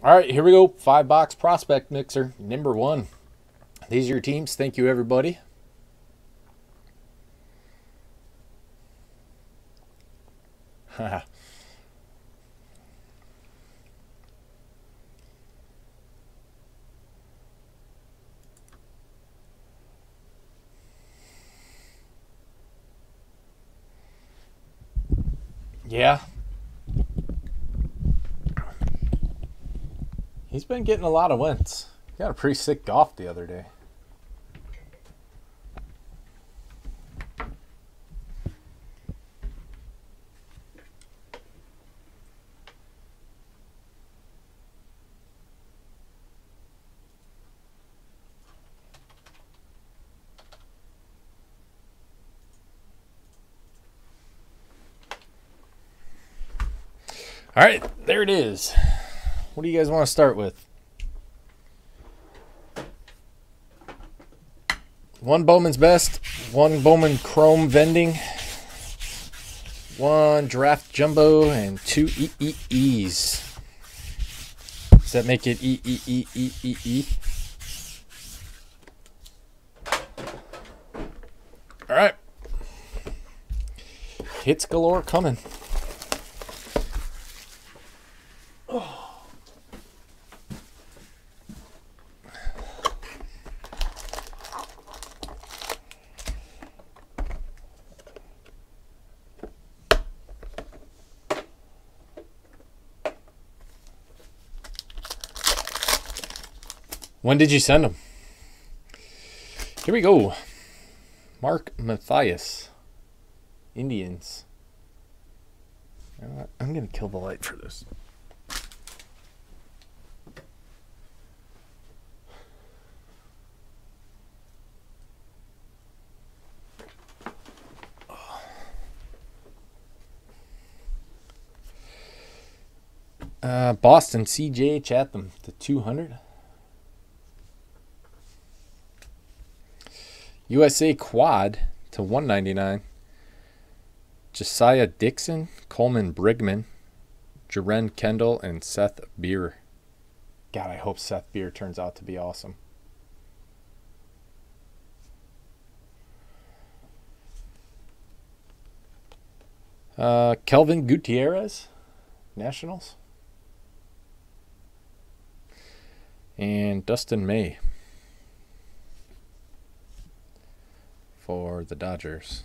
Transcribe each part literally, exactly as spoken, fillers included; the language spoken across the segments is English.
All right, here we go. Five box prospect mixer, number one. These are your teams. Thank you, everybody. Yeah. He's been getting a lot of wins. He got a pretty sick golf the other day. All right, there it is. What do you guys want to start with? One Bowman's Best, one Bowman Chrome Vending, one Draft Jumbo, and two E E Es. Does that make it E E E E E E? All right. Hits galore coming. When did you send them? Here we go. Mark Mathias. Indians. You know what? I'm going to kill the light for this. Uh, Boston, C J Chatham to two hundred. U S A Quad to one ninety-nine. Josiah Dixon, Coleman Brigman, Jaren Kendall, and Seth Beer. God, I hope Seth Beer turns out to be awesome. Uh, Kelvin Gutierrez, Nationals. And Dustin May for the Dodgers.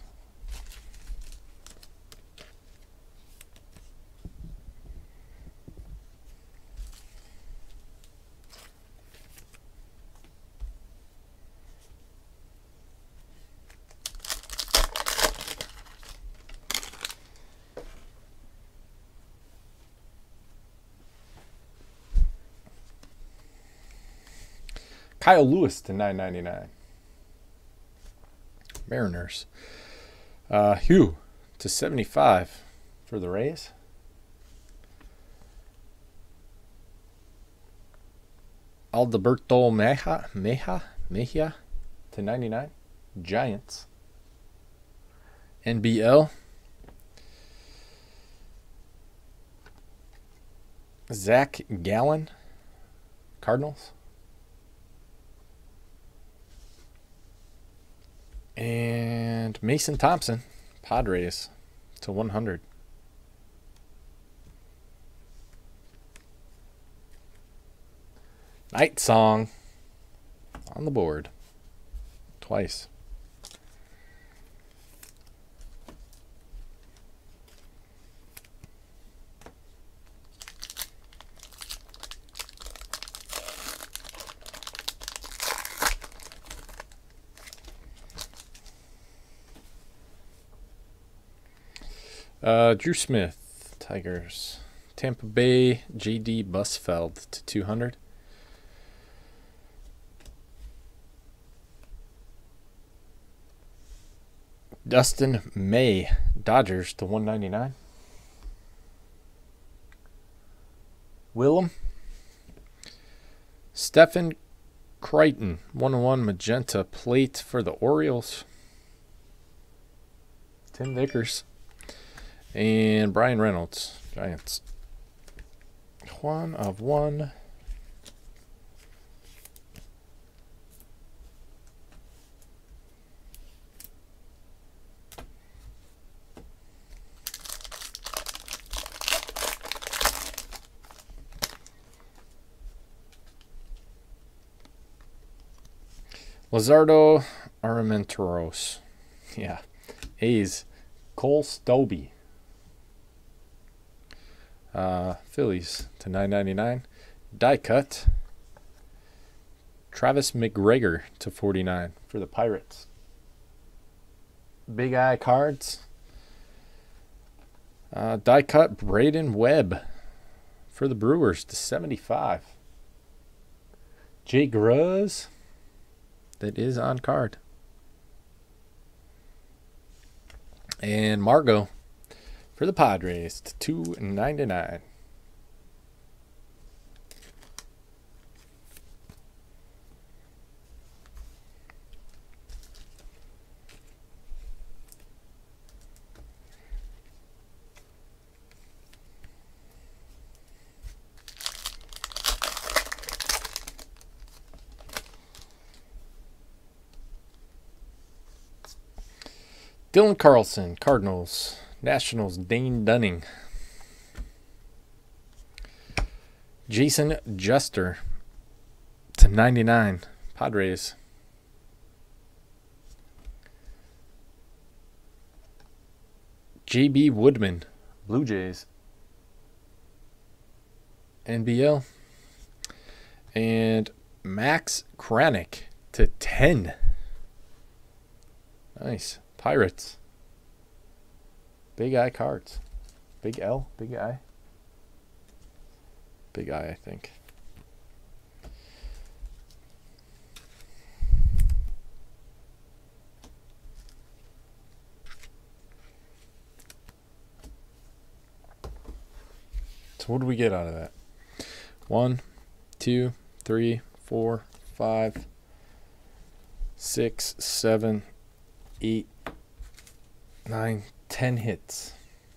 Kyle Lewis to nine ninety-nine. Mariners. Uh, Hugh to seventy-five for the Rays. Alberto Meja, Meja, Mejia to ninety-nine. Giants. N B L. Zach Gallen, Cardinals. And Mason Thompson, Padres to one hundred. Night Song on the board twice. Uh, Drew Smith, Tigers. Tampa Bay, J D Busfeld to two hundred. Dustin May, Dodgers to one ninety-nine. Willem. Stephen Crichton, one oh one magenta plate for the Orioles. Tim Vickers. And Brian Reynolds, Giants. One of one Lizardo Armenteros. Yeah. A's. Cole Stobie. Uh, Phillies to nine ninety-nine. Die cut. Travis McGregor to forty-nine for the Pirates. Big Eye cards. Uh, die cut Braden Webb for the Brewers to seventy-five. Jay Gruz. That is on card. And Margot for the Padres to two ninety-nine. Dylan Carlson, Cardinals. Nationals, Dane Dunning. Jason Juster to ninety-nine, Padres. J B Woodman, Blue Jays. N B L. And Max Kranick to ten. Nice. Pirates. Big Eye cards. Big L, Big I. Big I, I think. So what do we get out of that? One, two, three, four, five, six, seven, eight, nine, ten hits.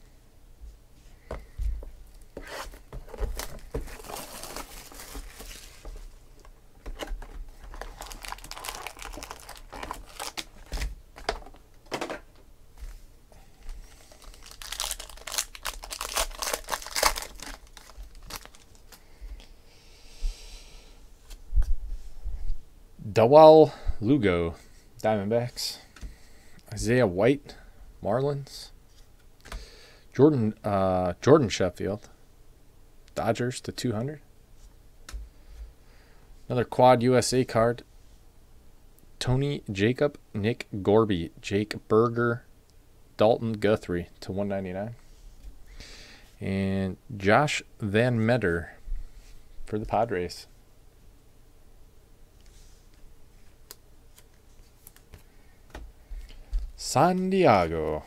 Dawal Lugo, Diamondbacks. Isaiah White, Marlins. Jordan uh, Jordan Sheffield, Dodgers to two hundred. Another Quad U S A card. Tony Jacob, Nick Gorby, Jake Berger, Dalton Guthrie to one ninety-nine. And Josh Van Meter for the Padres. San Diego.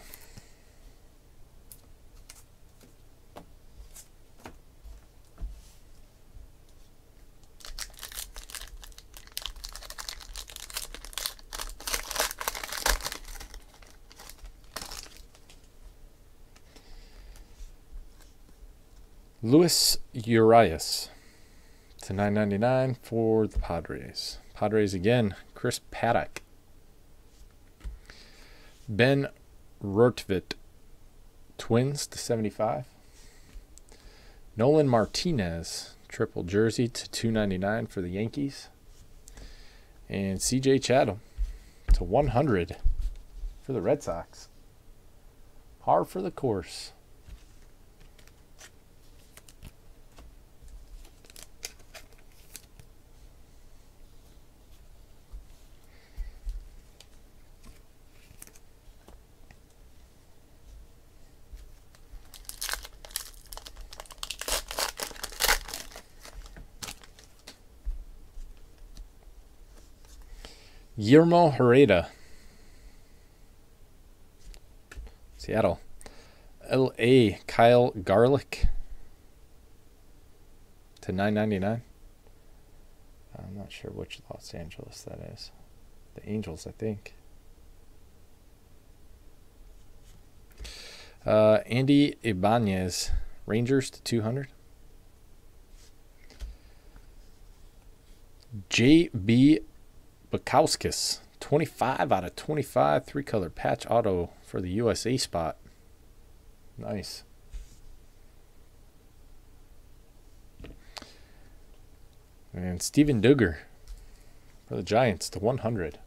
Luis Urias to nine ninety-nine for the Padres. Padres again. Chris Paddock. Ben Rortvit, Twins to seventy-five. Nolan Martinez, triple jersey to two ninety-nine for the Yankees. And C J Chatham to one hundred for the Red Sox. Par for the course. Guillermo Herrera, Seattle. L A Kyle Garlick to nine ninety-nine. I'm not sure which Los Angeles that is. The Angels, I think. Uh, Andy Ibanez, Rangers to two hundred. J B Bukowskis, twenty-five out of twenty-five, three-color patch auto for the U S A spot. Nice. And Steven Duggar For the Giants to one hundred.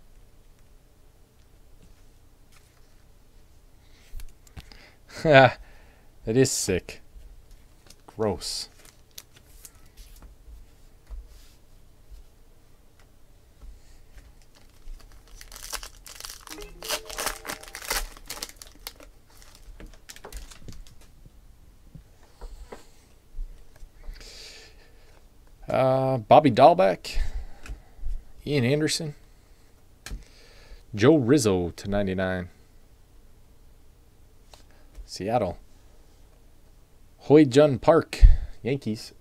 That is sick. Gross. Uh, Bobby Dahlbeck, Ian Anderson, Joe Rizzo to ninety-nine. Seattle. Hoi Jun Park, Yankees.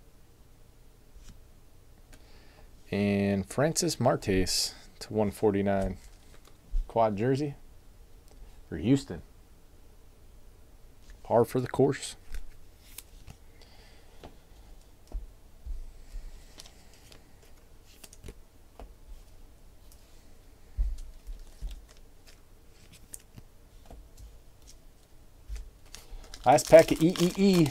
And Francis Martes to one forty-nine. Quad jersey for Houston. Par for the course. Last pack of E E E.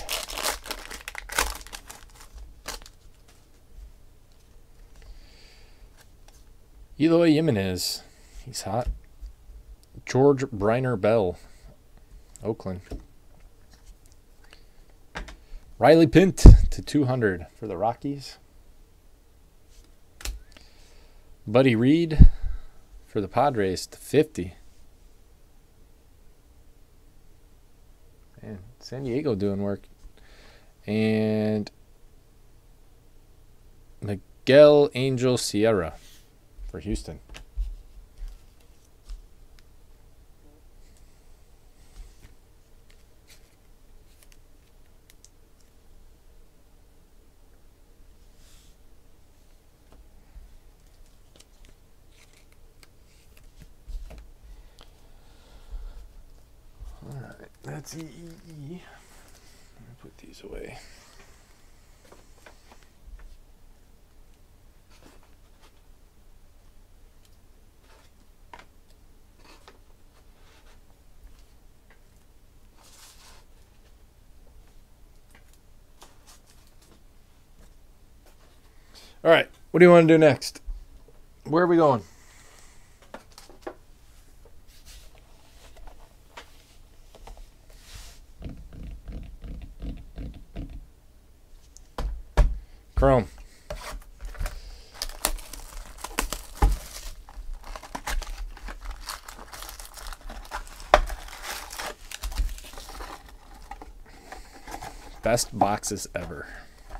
Eloy Jimenez. He's hot. George Briner Bell. Oakland. Riley Pint to two hundred for the Rockies. Buddy Reed for the Padres to fifty. Man, San Diego doing work. And Miguel Angel Sierra for Houston. All right, that's E E E. Put these away. All right, what do you want to do next? Where are we going? Chrome. Best boxes ever.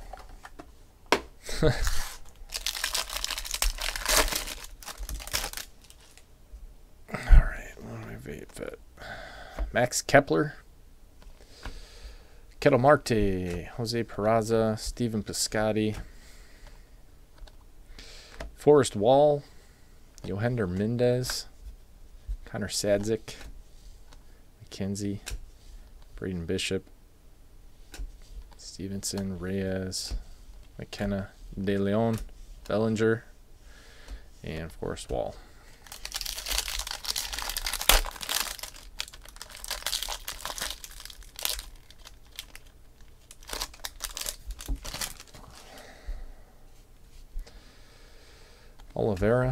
Max Kepler, Kettle Marte, Jose Peraza, Steven Piscotty, Forrest Wall, Yohander Mendez, Connor Sadzik, McKenzie, Braden Bishop, Stevenson, Reyes, McKenna, De Leon, Bellinger, and Forrest Wall. Oliveira,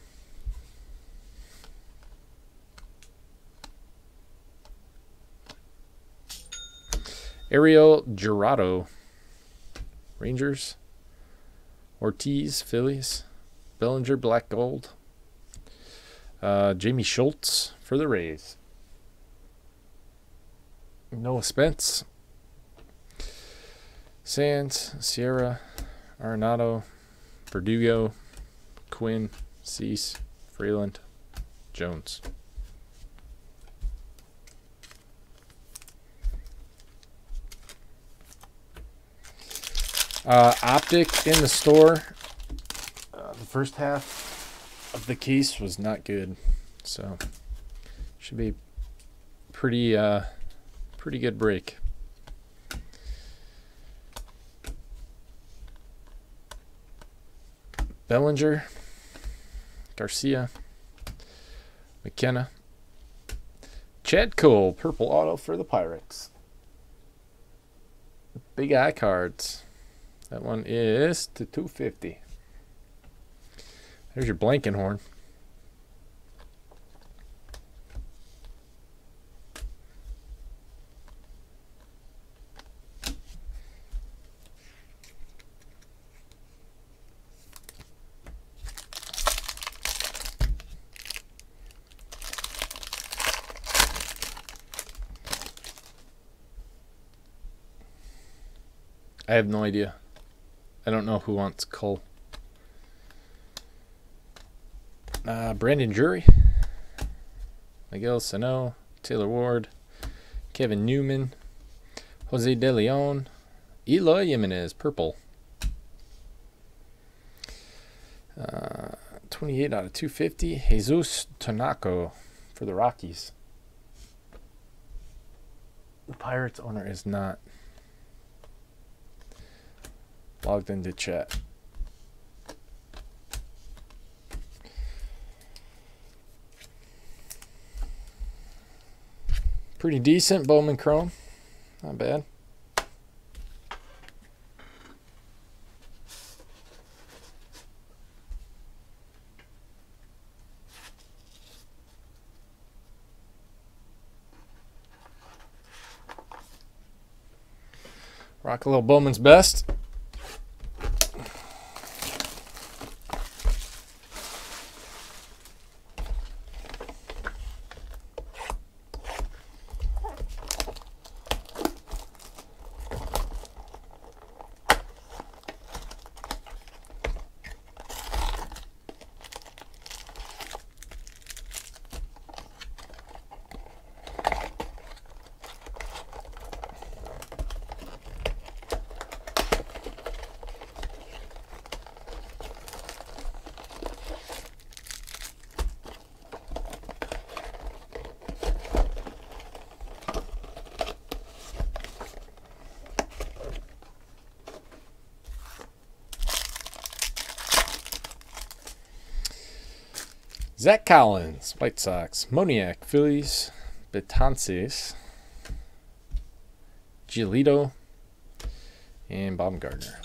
Ariel Jurado, Rangers, Ortiz, Phillies, Bellinger, Black Gold, uh, Jamie Schultz for the Rays, Noah Spence, Sands, Sierra, Arenado, Verdugo, Quinn, Cease, Freeland, Jones. Uh, optic in the store. Uh, the first half of the case was not good, so should be pretty, uh, pretty good break. Bellinger, Garcia, McKenna, Chad Cole, purple auto for the Pirates. Big Eye cards. That one is to two fifty. There's your Blankenhorn. I have no idea. I don't know who wants Cole. Uh, Brandon Drury, Miguel Sano, Taylor Ward, Kevin Newman, Jose De Leon, Eloy Jimenez, purple. Uh, twenty-eight out of two fifty. Jesus Tanaka for the Rockies. The Pirates owner is not logged into chat. Pretty decent Bowman Chrome. Not bad. Rock a little Bowman's Best. Zach Collins, White Sox. Moniak, Phillies. Betances, Giolito, and Baumgartner.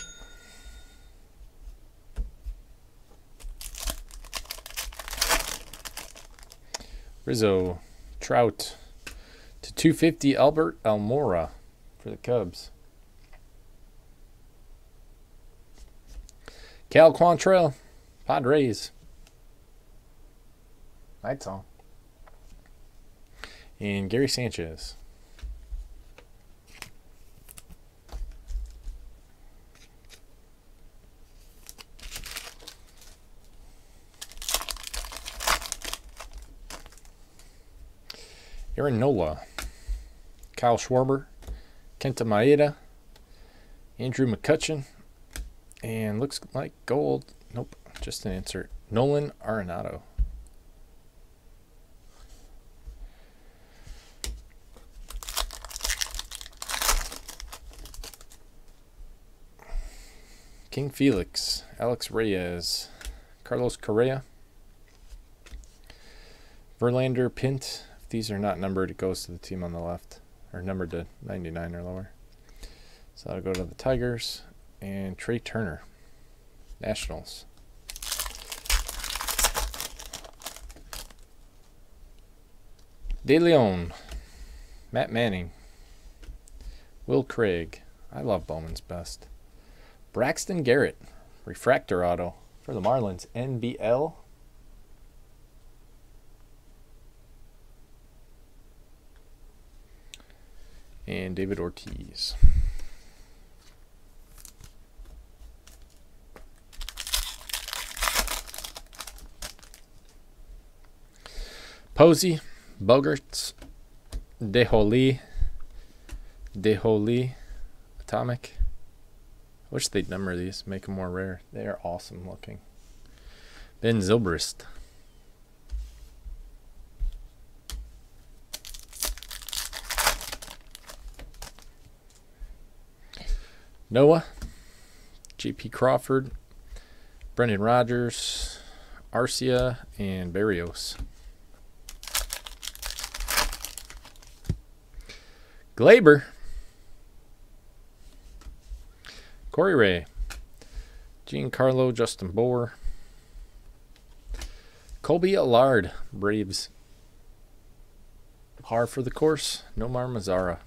Rizzo, Trout, to two fifty, Albert Almora for the Cubs. Cal Quantrill, Padres. Night song. And Gary Sanchez. Aaron Nola. Kyle Schwarber. Kenta Maeda. Andrew McCutchen. And looks like gold. Nope, just an insert. Nolan Arenado. King Felix, Alex Reyes, Carlos Correa, Verlander, Pint. If these are not numbered, it goes to the team on the left, or numbered to ninety-nine or lower. So that'll go to the Tigers. And Trey Turner, Nationals. De Leon, Matt Manning, Will Craig. I love Bowman's Best. Braxton Garrett, refractor auto for the Marlins, N B L. And David Ortiz. Posey, Bogarts, DeHoli, DeHoli, Atomic. I wish they'd number these, make them more rare. They are awesome looking. Ben Zobrist. Noah, J P Crawford, Brendan Rodgers, Arcia, and Barrios. Glaber, Corey Ray, Giancarlo, Justin Bohr, Colby Allard, Braves. Par for the course. Nomar Mazara.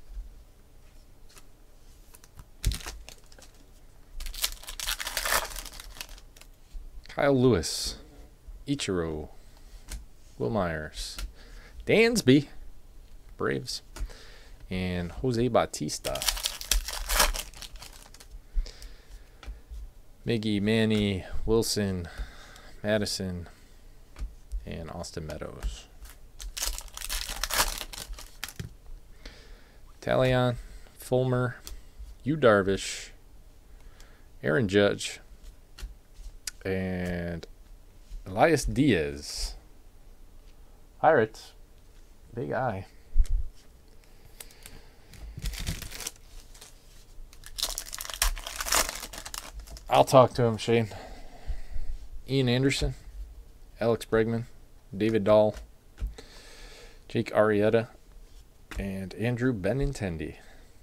Kyle Lewis. Ichiro. Will Myers. Dansby. Braves. And Jose Bautista. Miggy, Manny, Wilson, Madison, and Austin Meadows. Talion, Fulmer, Yu Darvish, Aaron Judge, and Elias Diaz. Pirates. Big eye. I'll talk to him, Shane. Ian Anderson, Alex Bregman, David Dahl, Jake Arrieta, and Andrew Benintendi.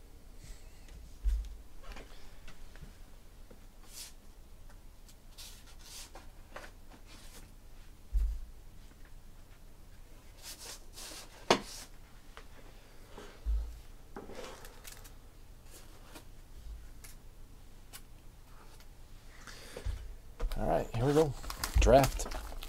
All right, here we go. Draft.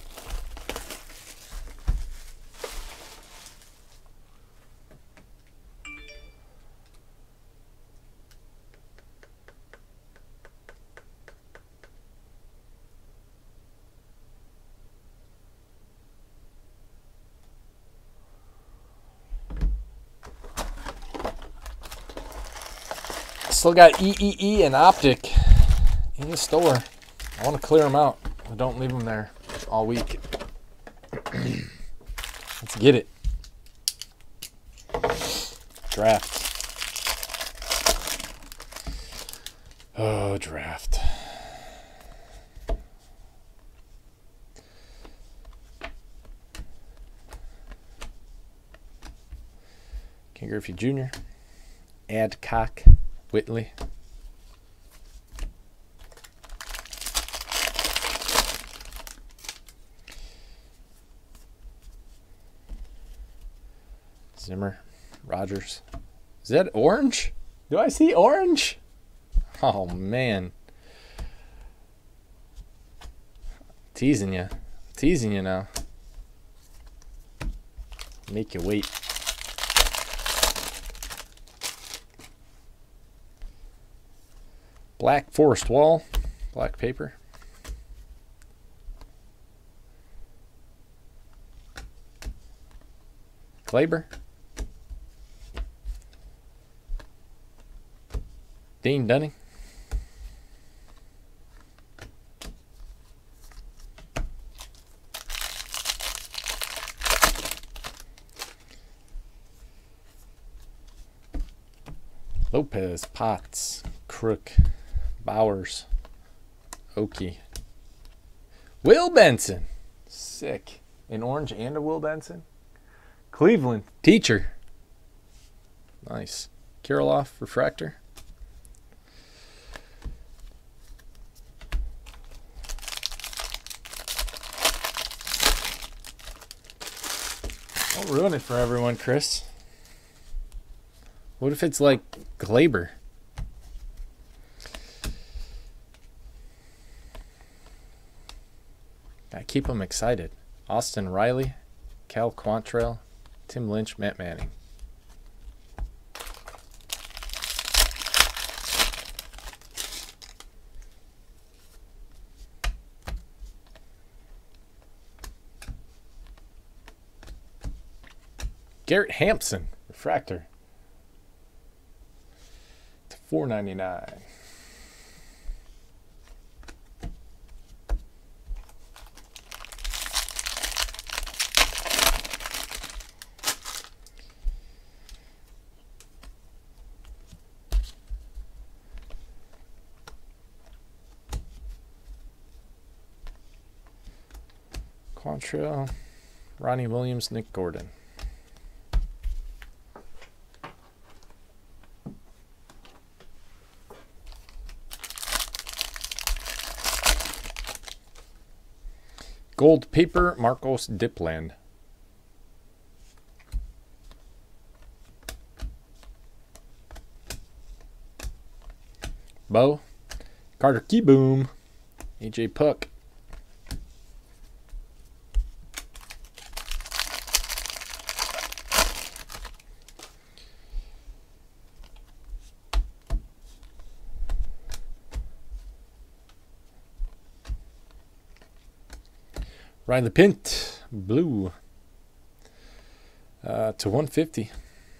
Still got E E E and Optic in the store. I want to clear them out. I don't leave them there all week. Let's get it. Draft. Oh, draft. Ken Griffey Junior Adcock Whitley. Zimmer, Rogers. Is that orange? Do I see orange? Oh, man. Teasing you. Teasing you now. Make you wait. Black Forest Wall. Black paper. Glaber. Dean Dunning. Lopez, Potts, Crook, Bowers, Okie. Will Benson. Sick. An orange and a Will Benson. Cleveland. Teacher. Nice. Kirilloff, Refractor. Don't ruin it for everyone, Chris. What if it's like Glaber? Gotta keep them excited. Austin Riley, Cal Quantrill, Tim Lynch, Matt Manning. Garrett Hampson, Refractor. To four ninety-nine. Quantrill, Ronnie Williams, Nick Gordon. Gold paper, Marcos Dipland. Bo. Carter Keyboom. A J Puck. Ryan LePint, blue, uh, to one fifty.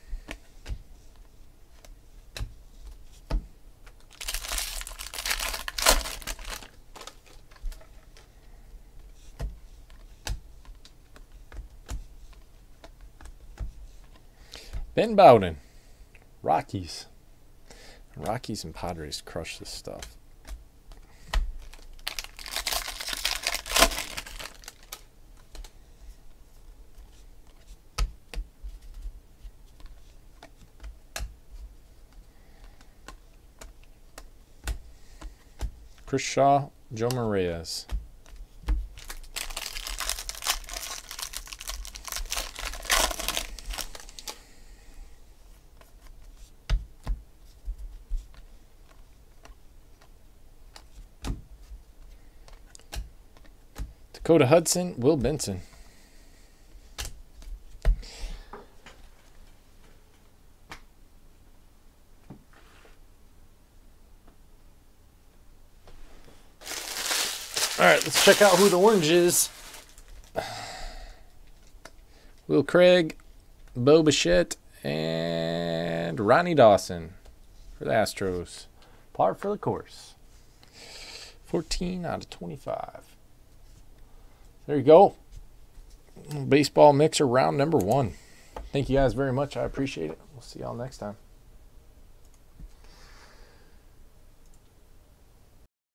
Ben Bowden, Rockies. Rockies and Padres crush this stuff. Chris Shaw, Joe Morales. Dakota Hudson, Will Benson. All right, let's check out who the orange is. Will Craig, Bo Bichette, and Ronnie Dawson for the Astros. Par for the course. fourteen out of twenty-five. There you go. Baseball mixer round number one. Thank you guys very much. I appreciate it. We'll see y'all next time.